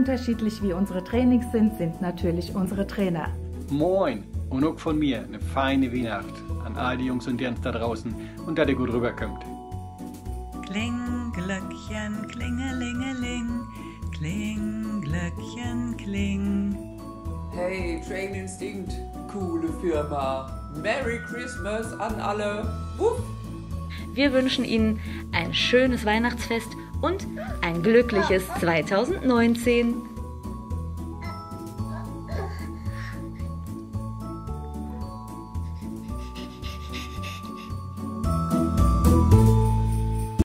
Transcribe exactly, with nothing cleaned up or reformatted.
unterschiedlich wie unsere Trainings sind, sind natürlich unsere Trainer. Moin und auch von mir eine feine Weihnacht an all die Jungs und Jens da draußen und dass ihr gut rüberkommt. Kling, Glöckchen, klingelingeling, kling, Glöckchen, kling. Hey, Train Instinct, coole Firma. Merry Christmas an alle. Wuff. Wir wünschen Ihnen ein schönes Weihnachtsfest und ein glückliches zweitausendneunzehn.